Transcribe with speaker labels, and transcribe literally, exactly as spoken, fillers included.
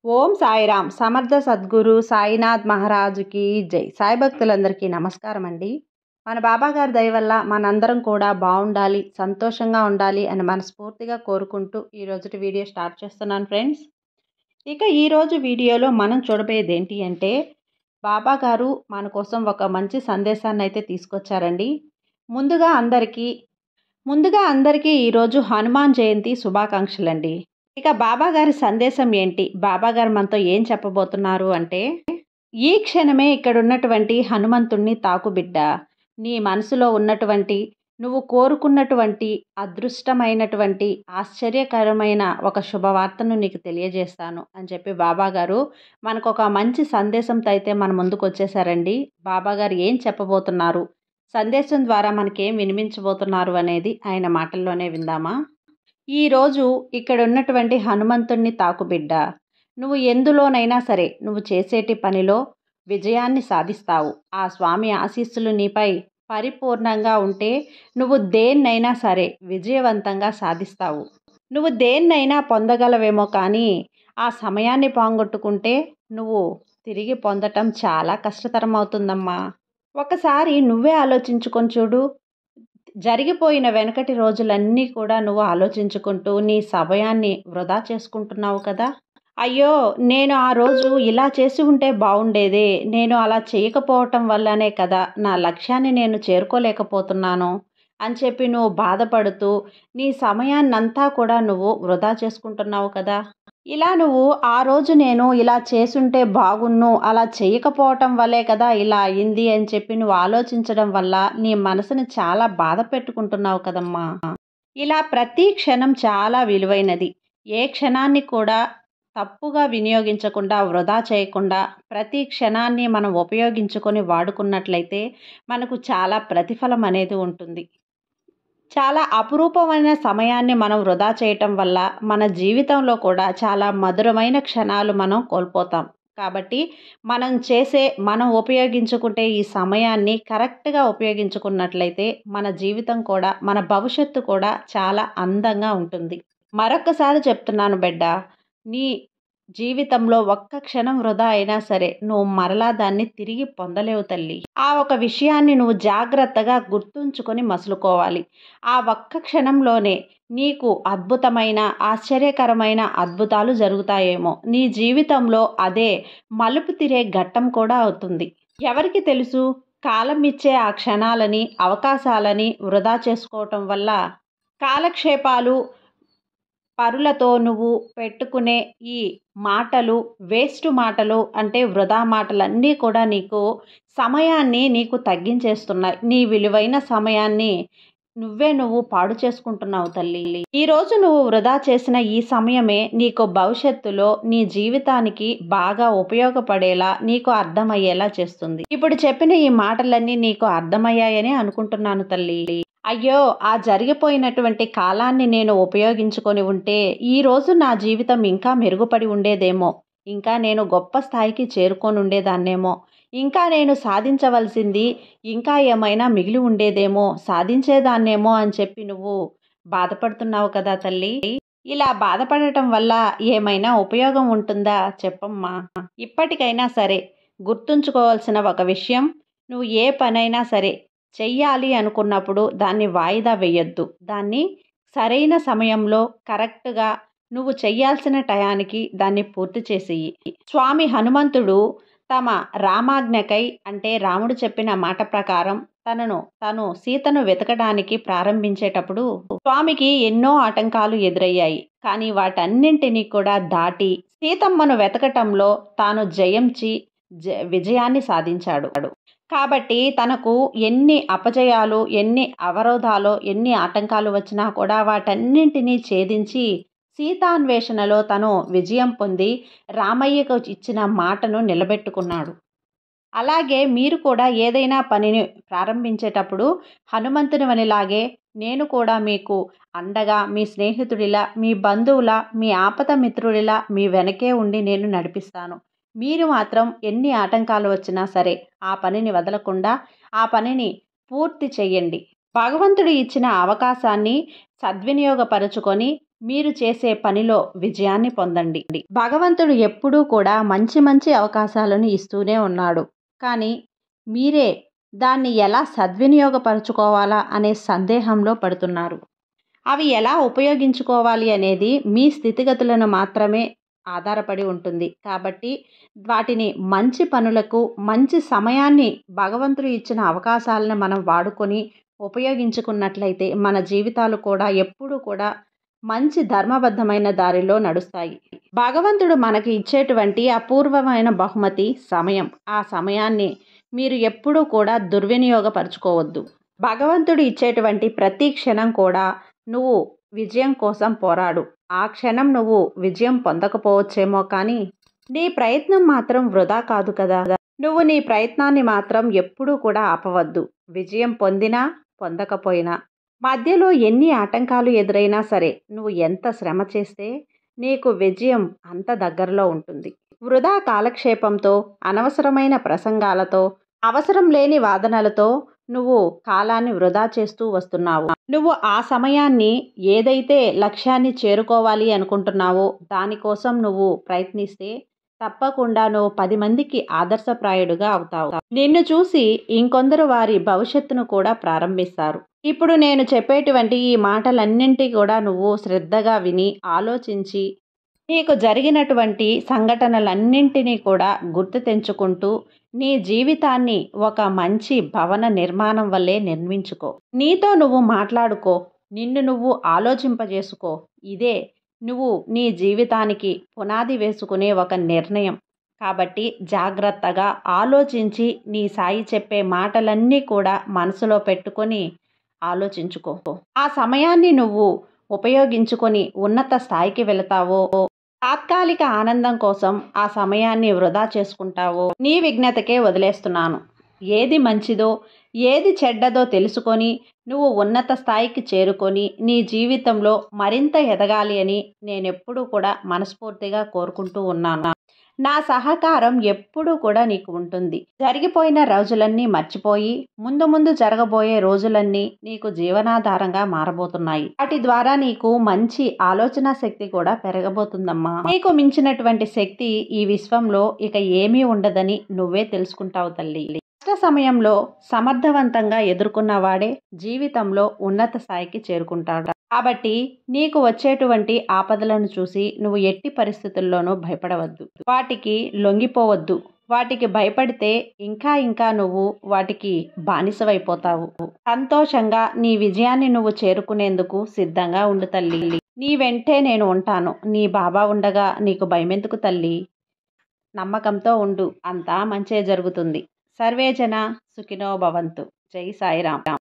Speaker 1: ఓం సాయిరామ్. సమర్థ సద్గురు సాయినాథ్ మహారాజుకి జై. సాయి భక్తులందరికీ నమస్కారం అండి. మన బాబాగారి దయ వల్ల మనందరం కూడా బాగుండాలి, సంతోషంగా ఉండాలి అని మనస్ఫూర్తిగా కోరుకుంటూ ఈరోజు వీడియో స్టార్ట్ చేస్తున్నాను ఫ్రెండ్స్. ఇక ఈరోజు వీడియోలో మనం చూడబోయేది ఏంటి అంటే, బాబాగారు మన కోసం ఒక మంచి సందేశాన్ని అయితే తీసుకొచ్చారండి. ముందుగా అందరికీ ముందుగా అందరికీ ఈరోజు హనుమాన్ జయంతి శుభాకాంక్షలండి. ఇక బాబాగారి సందేశం ఏంటి, బాబాగారు మనతో ఏం చెప్పబోతున్నారు అంటే, ఈ క్షణమే ఇక్కడ ఉన్నటువంటి హనుమంతుణ్ణి తాకు బిడ్డ. నీ మనసులో ఉన్నటువంటి నువ్వు కోరుకున్నటువంటి అదృష్టమైనటువంటి ఆశ్చర్యకరమైన ఒక శుభవార్తను నీకు తెలియజేస్తాను అని చెప్పి బాబాగారు మనకు ఒక మంచి సందేశంతో అయితే మన ముందుకు వచ్చేసారండి. బాబాగారు ఏం చెప్పబోతున్నారు, సందేశం ద్వారా మనకేం వినిపించబోతున్నారు అనేది ఆయన మాటల్లోనే విందామా. ఈరోజు ఇక్కడ ఉన్నటువంటి హనుమంతుణ్ణి తాకు బిడ్డ. నువ్వు ఎందులోనైనా సరే నువ్వు చేసేటి పనిలో విజయాన్ని సాధిస్తావు. ఆ స్వామి ఆశీస్సులు నీపై పరిపూర్ణంగా ఉంటే నువ్వు దేన్నైనా సరే విజయవంతంగా సాధిస్తావు. నువ్వు దేన్నైనా పొందగలవేమో, కానీ ఆ సమయాన్ని పోగొట్టుకుంటే నువ్వు తిరిగి పొందటం చాలా కష్టతరం అవుతుందమ్మా. ఒకసారి నువ్వే ఆలోచించుకొని చూడు. జరిగిపోయిన వెనకటి రోజులన్నీ కూడా నువ్వు ఆలోచించుకుంటూ నీ సమయాన్ని వృధా చేసుకుంటున్నావు కదా. అయ్యో, నేను ఆ రోజు ఇలా చేసి ఉంటే బాగుండేదే, నేను అలా చేయకపోవటం వల్లనే కదా నా లక్ష్యాన్ని నేను చేరుకోలేకపోతున్నాను అని చెప్పి నువ్వు బాధపడుతూ నీ సమయాన్నంతా కూడా నువ్వు వృధా చేసుకుంటున్నావు కదా. ఇలా నువ్వు ఆ రోజు నేను ఇలా చేసుంటే బాగున్ను, అలా చేయకపోవటం వల్లే కదా ఇలా అయింది అని చెప్పి నువ్వు ఆలోచించడం వల్ల నీ మనసుని చాలా బాధ పెట్టుకుంటున్నావు కదమ్మా. ఇలా ప్రతి క్షణం చాలా విలువైనది. ఏ క్షణాన్ని కూడా తప్పుగా వినియోగించకుండా, వృధా చేయకుండా ప్రతి క్షణాన్ని మనం ఉపయోగించుకొని వాడుకున్నట్లయితే మనకు చాలా ప్రతిఫలం అనేది ఉంటుంది. చాలా అపురూపమైన సమయాన్ని మనం వృధా చేయటం వల్ల మన జీవితంలో కూడా చాలా మధురమైన క్షణాలు మనం కోల్పోతాం. కాబట్టి మనం చేసే మనం ఉపయోగించుకుంటే ఈ సమయాన్ని కరెక్ట్గా ఉపయోగించుకున్నట్లయితే మన జీవితం కూడా, మన భవిష్యత్తు కూడా చాలా అందంగా ఉంటుంది. మరొకసారి చెప్తున్నాను బిడ్డ, నీ జీవితంలో ఒక్క క్షణం వృధా అయినా సరే నువ్వు మరలా దాన్ని తిరిగి పొందలేవు తల్లి. ఆ ఒక విషయాన్ని నువ్వు జాగ్రత్తగా గుర్తుంచుకొని మసులుకోవాలి. ఆ ఒక్క క్షణంలోనే నీకు అద్భుతమైన ఆశ్చర్యకరమైన అద్భుతాలు జరుగుతాయేమో. నీ జీవితంలో అదే మలుపు తిరే ఘట్టం కూడా అవుతుంది. ఎవరికి తెలుసు, కాలం ఇచ్చే ఆ క్షణాలని, అవకాశాలని వృధా చేసుకోవటం వల్ల కాలక్షేపాలు, పరులతో నువ్వు పెట్టుకునే ఈ మాటలు, వేస్ట్ మాటలు అంటే వృధా మాటలన్నీ కూడా నీకు సమయాన్ని నీకు తగ్గించేస్తున్నాయి. నీ విలువైన సమయాన్ని నువ్వే నువ్వు పాడు చేసుకుంటున్నావు తల్లి. ఈరోజు నువ్వు వృధా చేసిన ఈ సమయమే నీకు భవిష్యత్తులో నీ జీవితానికి బాగా ఉపయోగపడేలా, నీకు అర్థమయ్యేలా చేస్తుంది. ఇప్పుడు చెప్పిన ఈ మాటలన్నీ నీకు అర్థమయ్యాయని అనుకుంటున్నాను తల్లి. అయ్యో, ఆ జరిగిపోయినటువంటి కాలాన్ని నేను ఉపయోగించుకొని ఉంటే ఈరోజు నా జీవితం ఇంకా మెరుగుపడి ఉండేదేమో, ఇంకా నేను గొప్ప స్థాయికి చేరుకొని ఉండేదాన్నేమో, ఇంకా నేను సాధించవలసింది ఇంకా ఏమైనా మిగిలి ఉండేదేమో, సాధించేదాన్నేమో అని చెప్పి నువ్వు బాధపడుతున్నావు కదా తల్లి. ఇలా బాధపడటం వల్ల ఏమైనా ఉపయోగం ఉంటుందా చెప్పమ్మా. ఇప్పటికైనా సరే గుర్తుంచుకోవాల్సిన ఒక విషయం, నువ్వు ఏ పనైనా సరే చెయ్యాలి అనుకున్నప్పుడు దాన్ని వాయిదా వేయొద్దు. దాన్ని సరైన సమయంలో కరెక్ట్గా నువ్వు చెయ్యాల్సిన టయానికి దాన్ని పూర్తి చేసేయి. స్వామి హనుమంతుడు తమ రామాజ్ఞకై, అంటే రాముడు చెప్పిన మాట ప్రకారం తనను తను సీతను వెతకడానికి ప్రారంభించేటప్పుడు స్వామికి ఎన్నో ఆటంకాలు ఎదురయ్యాయి. కానీ వాటన్నింటినీ కూడా దాటి సీతమ్మను వెతకటంలో తాను జయించి జ విజయాన్ని సాధించాడు. కాబట్టి తనకు ఎన్ని అపజయాలు, ఎన్ని అవరోధాలు, ఎన్ని ఆటంకాలు వచ్చినా కూడా వాటన్నింటినీ ఛేదించి సీతాన్వేషణలో తను విజయం పొంది రామయ్యకు ఇచ్చిన మాటను నిలబెట్టుకున్నాడు. అలాగే మీరు కూడా ఏదైనా పనిని ప్రారంభించేటప్పుడు హనుమంతుని వనిలాగే నేను కూడా మీకు అండగా, మీ స్నేహితుడిలా, మీ బంధువులా, మీ ఆపద మిత్రుడిలా మీ వెనకే ఉండి నేను నడిపిస్తాను. మీరు మాత్రం ఎన్ని ఆటంకాలు వచ్చినా సరే ఆ పనిని వదలకుండా ఆ పనిని పూర్తి చెయ్యండి. భగవంతుడు ఇచ్చిన అవకాశాన్ని సద్వినియోగపరచుకొని మీరు చేసే పనిలో విజయాన్ని పొందండి. భగవంతుడు ఎప్పుడూ కూడా మంచి మంచి అవకాశాలను ఇస్తూనే ఉన్నాడు. కానీ మీరే దాన్ని ఎలా సద్వినియోగపరుచుకోవాలా అనే సందేహంలో పడుతున్నారు. అవి ఎలా ఉపయోగించుకోవాలి అనేది మీ స్థితిగతులను మాత్రమే ఆధారపడి ఉంటుంది. కాబట్టి వాటిని మంచి పనులకు, మంచి సమయాన్ని, భగవంతుడు ఇచ్చిన అవకాశాలను మనం వాడుకొని ఉపయోగించుకున్నట్లయితే మన జీవితాలు కూడా ఎప్పుడూ కూడా మంచి ధర్మబద్ధమైన దారిలో నడుస్తాయి. భగవంతుడు మనకి ఇచ్చేటువంటి అపూర్వమైన బహుమతి సమయం. ఆ సమయాన్ని మీరు ఎప్పుడూ కూడా దుర్వినియోగపరచుకోవద్దు. భగవంతుడు ఇచ్చేటువంటి ప్రతి క్షణం కూడా నువ్వు విజయం కోసం పోరాడు. ఆ క్షణం నువ్వు విజయం పొందకపోవచ్చేమో కానీ నీ ప్రయత్నం మాత్రం వృధా కాదు కదా. నువ్వు నీ ప్రయత్నాన్ని మాత్రం ఎప్పుడూ కూడా ఆపవద్దు. విజయం పొందినా పొందకపోయినా మధ్యలో ఎన్ని ఆటంకాలు ఎదురైనా సరే నువ్వు ఎంత శ్రమ చేస్తే నీకు విజయం అంత దగ్గరలో ఉంటుంది. వృధా కాలక్షేపంతో, అనవసరమైన ప్రసంగాలతో, అవసరం లేని వాదనలతో నువ్వు కాలాన్ని వృధా చేస్తూ వస్తున్నావు. నువ్వు ఆ సమయాన్ని ఏదైతే లక్ష్యాన్ని చేరుకోవాలి అనుకుంటున్నావో దానికోసం నువ్వు ప్రయత్నిస్తే తప్పకుండా నువ్వు పది మందికి ఆదర్శప్రాయుడుగా అవుతావు. నిన్ను చూసి ఇంకొందరు వారి భవిష్యత్తును కూడా ప్రారంభిస్తారు. ఇప్పుడు నేను చెప్పేటువంటి ఈ మాటలన్నింటి కూడా నువ్వు శ్రద్ధగా విని ఆలోచించి నీకు జరిగినటువంటి సంఘటనలన్నింటినీ కూడా గుర్తు తెంచుకుంటూ నీ జీవితాన్ని ఒక మంచి భవన నిర్మాణం వల్లే నిర్మించుకో. నీతో నువ్వు మాట్లాడుకో, నిన్ను నువ్వు ఆలోచింపజేసుకో. ఇదే నువ్వు నీ జీవితానికి పునాది వేసుకునే ఒక నిర్ణయం. కాబట్టి జాగ్రత్తగా ఆలోచించి నీ సాయి చెప్పే మాటలన్నీ కూడా మనసులో పెట్టుకొని ఆలోచించుకో. ఆ సమయాన్ని నువ్వు ఉపయోగించుకొని ఉన్నత స్థాయికి వెళతావో, తాత్కాలిక ఆనందం కోసం ఆ సమయాన్ని వృధా చేసుకుంటావో నీ విజ్ఞతకే వదిలేస్తున్నాను. ఏది మంచిదో ఏది చెడ్డదో తెలుసుకొని నువ్వు ఉన్నత స్థాయికి చేరుకొని నీ జీవితంలో మరింత ఎదగాలి అని నేనెప్పుడూ కూడా మనస్ఫూర్తిగా కోరుకుంటూ ఉన్నాను. నా సహకారం ఎప్పుడూ కూడా నీకు ఉంటుంది. జరిగిపోయిన రోజులన్నీ మర్చిపోయి ముందు ముందు జరగబోయే రోజులన్నీ నీకు జీవనాధారంగా మారబోతున్నాయి. వాటి ద్వారా నీకు మంచి ఆలోచన శక్తి కూడా పెరగబోతుందమ్మా. నీకు మించినటువంటి శక్తి ఈ విశ్వంలో ఇక ఏమీ ఉండదని నువ్వే తెలుసుకుంటావు తల్లి. కష్ట సమయంలో సమర్థవంతంగా ఎదుర్కొన్న వాడే జీవితంలో ఉన్నత స్థాయికి చేరుకుంటాడు. కాబట్టి నీకు వచ్చేటువంటి ఆపదలను చూసి నువ్వు ఎట్టి పరిస్థితుల్లోనూ భయపడవద్దు. వాటికి లొంగిపోవద్దు. వాటికి భయపడితే ఇంకా ఇంకా నువ్వు వాటికి బానిసవైపోతావు. సంతోషంగా నీ విజయాన్ని నువ్వు చేరుకునేందుకు సిద్ధంగా ఉండు తల్లి. నీ వెంటే నేను ఉంటాను. నీ బాబా ఉండగా నీకు భయమెందుకు తల్లి? నమ్మకంతో ఉండు, అంతా మంచే జరుగుతుంది. సర్వే జన సుఖినో భవంతు. జై సాయిరాం.